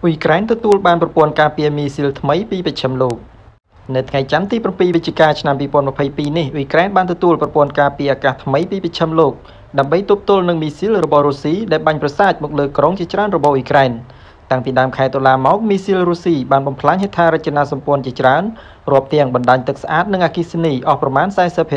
อุยแกรนទទួលបានប្រព័ន្ធការពារមីស៊ីលថ្មីពីប្រចាំលោកនៅថ្ងៃច័ន្ទទី7វិច្ឆិកាឆ្នាំ2022នេះឧយក្រែនបានទទួលប្រព័ន្ធការពារអាកាសថ្មីពីប្រចាំលោកដើម្បីទប់ទល់នឹងមីស៊ីលរបស់រុស្ស៊ីដែលបាញ់ប្រសាទមកលើក្រុងជាច្រើនរបស់ឧយក្រែនតាំងពីដើមខែតុលាមកមីស៊ីលរុស្ស៊ីបានបំផ្លាញហេដ្ឋារចនាសម្ព័ន្ធជាច្រើនរាប់ទាំងបណ្ដាញទឹកស្អាតនិងអគ្គិសនីអស់ប្រមាណ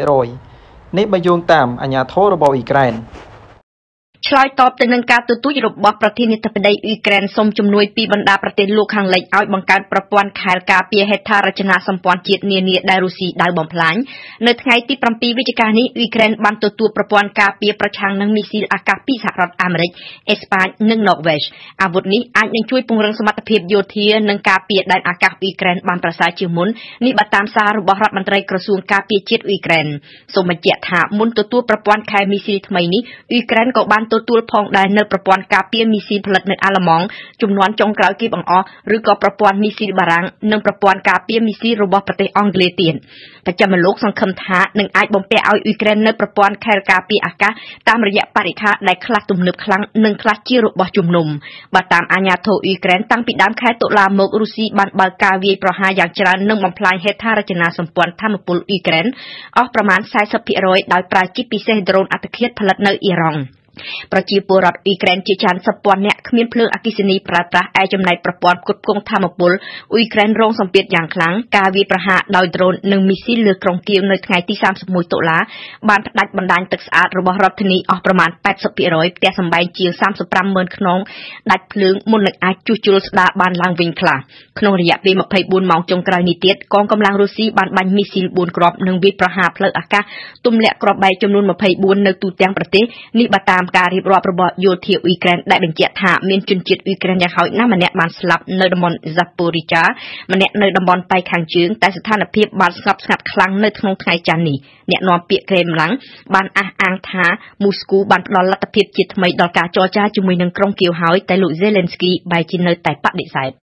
40% នេះបើយោងតាមអាជ្ញាធររបស់ឧយក្រែនឆ្លើយតបទៅនឹងការទទូចរបស់ប្រធានាធិបតីអ៊ុយក្រែនសូមជំនួយពីបណ្ដាប្រទេសលោកខាងលិចឲ្យបង្កើតប្រព័ន្ធខែលការពារហេដ្ឋារចនាសម្ព័ន្ធជាតិនានាដែលរុស្ស៊ីដៅបំផ្លាញនៅថ្ងៃទី7វិច្ឆិកានេះអ៊ុយក្រែនបានទទួលប្រព័ន្ធការពារប្រឆាំងនឹងមីស៊ីលអាកាសពីសហរដ្ឋអាមេរិកអេស្ប៉ាញនិងណ័រវេសអាវុធនេះអាចនឹងជួយពង្រឹងសមត្ថភាពយោធានិងការពារដែនអាកាសអ៊ុយក្រែនបានប្រសើរជាងមុននេះបើតាមសាររបស់រដ្ឋមន្ត្រីក្រសួងការពារជាតិអ៊ុយក្រែនសូមបញ្ជាក់ថាមុនទទួលប្រព័ន្ធខែលមីស៊ីលថ្មីនេះអ៊ុយក្រែនក៏បានទទួលផងដែរនៅប្រព័ន្ធការពារមីស៊ីលផលិតនៅអាល្លឺម៉ង់ចំនួនចុងក្រោយគេបង្អស់ឬក៏ប្រព័ន្ធមីស៊ីលបារាំងនិងប្រព័ន្ធការពារមីស៊ីលរបស់ប្រទេសអង់គ្លេសទៀតប្រចាំលោកសង្ឃឹមថានឹងអាចបំពាក់ឲ្យអ៊ុយក្រែននៅប្រព័ន្ធខែលការពារអាកាសតាមរយៈបរិក្ខារដែលខ្លះទំនើបខ្លាំងនិងខ្លះជារបស់ជំនុំបើតាមអាជ្ញាធរអ៊ុយក្រែនតាំងពីដើមខែតុលាមករុស្ស៊ីបានបើកការវាយប្រហារយ៉ាងច្រើននិងបំផ្លាញហេដ្ឋារចនាសម្ព័ន្ធថាមពលអ៊ុយក្រែនអស់ប្រមាណ 40% ដោយប្រើជាពិសេសដ្រូនអត្តឃាតផលិតនៅអ៊ីរ៉ង់ប្រជាពលរដ្ឋអ៊ុយក្រែនជាច្រើនសិបពាន់នាក់គ្មានភ្លើងអគ្គិសនីប្រើប្រាស់ឯចំណែកប្រព័ន្ធផ្គត់ផ្គង់ថាមពលអ៊ុយក្រែនរងសម្ពាធយ៉ាងខ្លាំងការវាយប្រហារដោយដ្រូននិងមីស៊ីលលើក្រុងគៀវនៅថ្ងៃទី31តុលាបានផ្ដាច់បណ្ដាញទឹកស្អាតរបស់រដ្ឋធានីអស់ប្រមាណ 80% ផ្ទះសម្បែងជាង 35,000 ខ្នងដាច់ភ្លើងមុននឹងអាចជួសជុលស្ដារបានឡើងវិញខ្លះក្នុងរយៈពេល24ម៉ោងចុងក្រោយនេះទៀតកងកម្លាំងរុស្ស៊ីបានបាញ់មីស៊ីល4គ្រាប់និងវាយប្រហារផ្លូវអាកាសទម្លាក់គ្រាប់បែកចំនួន24នៅទូទាំងប្រទេសនេះបើតាមការរៀបរាប់របស់យោធាអ៊ុយក្រែនដែលបញ្ជាក់ថាមានជនជាតិអ៊ុយក្រែនយ៉ាងហោចណាស់ម្នាក់បានស្លាប់នៅតំបន់ Zaporizhzhia ម្នាក់នៅតំបន់ប៉ៃខាងជើងតែស្ថានភាពបានស្ងប់ស្ងាត់ខ្លាំងនៅក្នុងថ្ងៃច័ន្ទនេះអ្នកនាំពាក្យក្រែមឡាំងបានអះអាងថាមូស្គូបានផ្ដល់លទ្ធភាពជាថ្មីដល់ការចរចាជាមួយនឹងក្រុងគៀវហើយតែលោក Zelensky បែរជានៅតែបដិសេធ